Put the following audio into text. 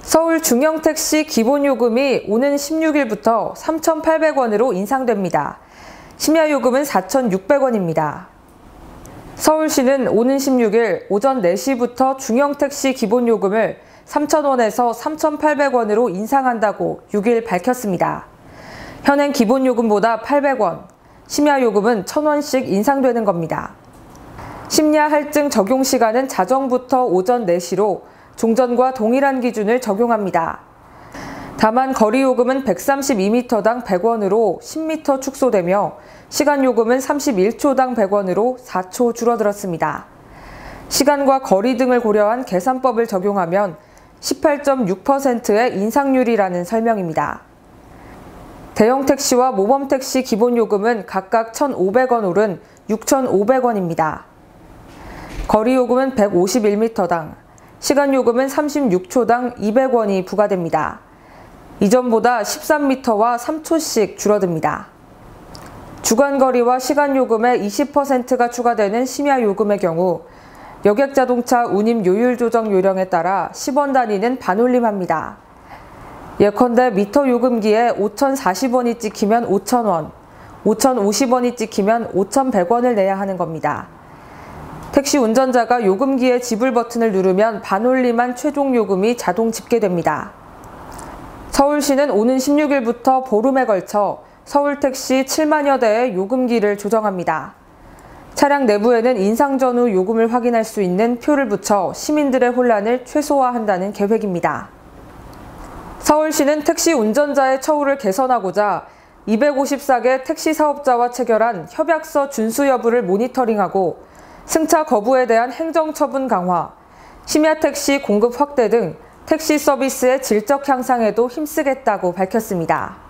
서울 중형택시 기본요금이 오는 16일부터 3,800원으로 인상됩니다. 심야요금은 4,600원입니다. 서울시는 오는 16일 오전 4시부터 중형택시 기본요금을 3,000원에서 3,800원으로 인상한다고 6일 밝혔습니다. 현행 기본요금보다 800원, 심야요금은 1,000원씩 인상되는 겁니다. 심야 할증 적용 시간은 자정부터 오전 4시로 종전과 동일한 기준을 적용합니다. 다만 거리요금은 132m당 100원으로 10m 축소되며 시간요금은 31초당 100원으로 4초 줄어들었습니다. 시간과 거리 등을 고려한 계산법을 적용하면 18.6%의 인상률이라는 설명입니다. 대형택시와 모범택시 기본요금은 각각 1,500원 오른 6,500원입니다. 거리요금은 151m당, 시간요금은 36초당 200원이 부과됩니다. 이전보다 13m와 3초씩 줄어듭니다. 주간거리와 시간요금의 20%가 추가되는 심야요금의 경우 여객자동차 운임 요율 조정 요령에 따라 10원 단위는 반올림합니다. 예컨대 미터 요금기에 5,040원이 찍히면 5,000원, 5,050원이 찍히면 5,100원을 내야 하는 겁니다. 택시 운전자가 요금기의 지불 버튼을 누르면 반올림한 최종 요금이 자동 집계됩니다. 서울시는 오는 16일부터 보름에 걸쳐 서울택시 7만여 대의 요금기를 조정합니다. 차량 내부에는 인상 전후 요금을 확인할 수 있는 표를 붙여 시민들의 혼란을 최소화한다는 계획입니다. 서울시는 택시 운전자의 처우를 개선하고자 254개 택시 사업자와 체결한 협약서 준수 여부를 모니터링하고 승차 거부에 대한 행정처분 강화, 심야 택시 공급 확대 등 택시 서비스의 질적 향상에도 힘쓰겠다고 밝혔습니다.